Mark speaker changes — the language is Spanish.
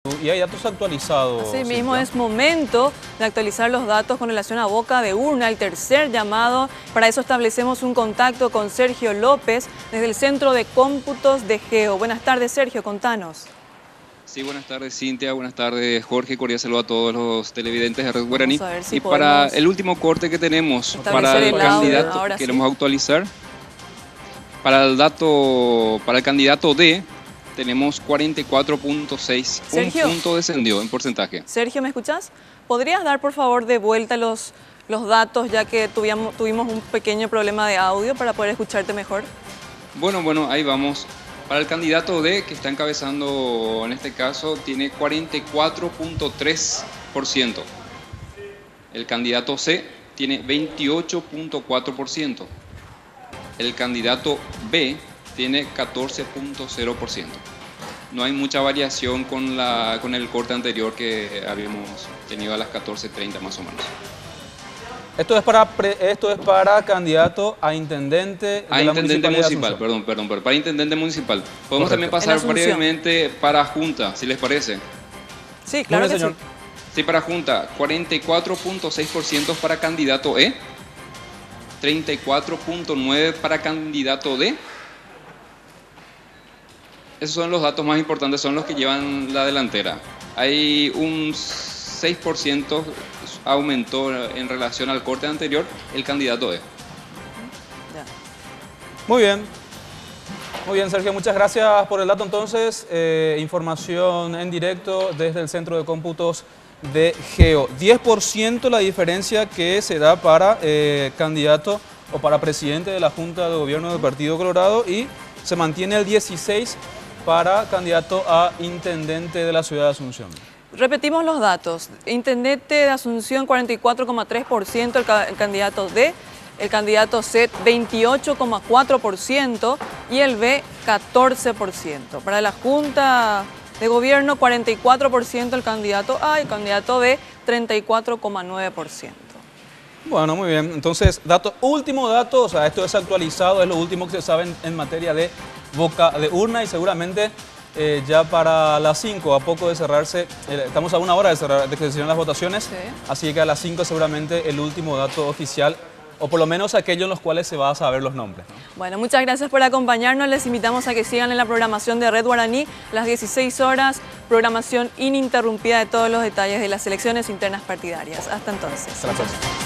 Speaker 1: y hay datos actualizados.
Speaker 2: Así mismo,
Speaker 1: Cintia.
Speaker 2: es momento de actualizar los datos con relación a boca de urna, el tercer llamado. Para eso establecemos un contacto con Sergio López desde el Centro de Cómputos de Geo. Buenas tardes, Sergio, contanos.
Speaker 3: Sí, buenas tardes, Cintia. Buenas tardes, Jorge. Cordial saludo a todos los televidentes de Red Guaraní.
Speaker 2: Vamos a ver si
Speaker 3: y para
Speaker 2: podemos
Speaker 3: el último corte que tenemos, para
Speaker 2: establecer
Speaker 3: el
Speaker 2: el audio,
Speaker 3: candidato,
Speaker 2: ahora sí.
Speaker 3: queremos actualizar. Para el candidato D, tenemos 44.6. Un
Speaker 2: Sergio.
Speaker 3: punto descendió en porcentaje.
Speaker 2: Sergio, ¿me escuchás? ¿Podrías dar, por favor, de vuelta los datos, ya que tuvimos un pequeño problema de audio para poder escucharte mejor?
Speaker 3: Bueno, ahí vamos. Para el candidato D, que está encabezando en este caso, tiene 44.3%. El candidato C tiene 28.4%. El candidato B tiene 14.0%. No hay mucha variación con el corte anterior que habíamos tenido a las 14:30 más o menos.
Speaker 1: Esto es para candidato a intendente de
Speaker 3: A
Speaker 1: la
Speaker 3: intendente
Speaker 1: municipal,
Speaker 3: municipal, perdón, para intendente municipal. Podemos
Speaker 1: Correcto.
Speaker 3: también pasar
Speaker 2: En Asunción.
Speaker 3: brevemente para junta, si les parece.
Speaker 2: Sí, claro
Speaker 1: Muy bien,
Speaker 2: que
Speaker 1: señor.
Speaker 2: sí.
Speaker 3: Sí, para junta, 44.6% para candidato E, 34.9% para candidato D. Esos son los datos más importantes, son los que llevan la delantera. Hay un 6% aumentó en relación al corte anterior el candidato E.
Speaker 2: Ya.
Speaker 1: Muy bien. Muy bien, Sergio, muchas gracias por el dato. Entonces, información en directo desde el Centro de Cómputos de Geo. 10% la diferencia que se da para candidato o para presidente de la Junta de Gobierno del Partido Colorado y se mantiene el 16% para candidato a intendente de la ciudad de Asunción.
Speaker 2: Repetimos los datos. Intendente de Asunción, 44,3%, el candidato D. El candidato C, 28,4% y el B, 14%. Para la Junta de Gobierno, 44% el candidato A y el candidato B, 34,9%.
Speaker 1: Bueno, muy bien. Entonces, último dato, o sea, esto es actualizado, es lo último que se sabe en materia de boca de urna y seguramente ya para las 5, a poco de cerrarse, estamos a una hora de que se cierren las votaciones,
Speaker 2: Sí.
Speaker 1: así que a las 5 seguramente el último dato oficial, o por lo menos aquellos en los cuales se va a saber los nombres, ¿no?
Speaker 2: Bueno, muchas gracias por acompañarnos. Les invitamos a que sigan en la programación de Red Guaraní, las 16 horas, programación ininterrumpida de todos los detalles de las elecciones internas partidarias. Hasta entonces.
Speaker 1: Gracias.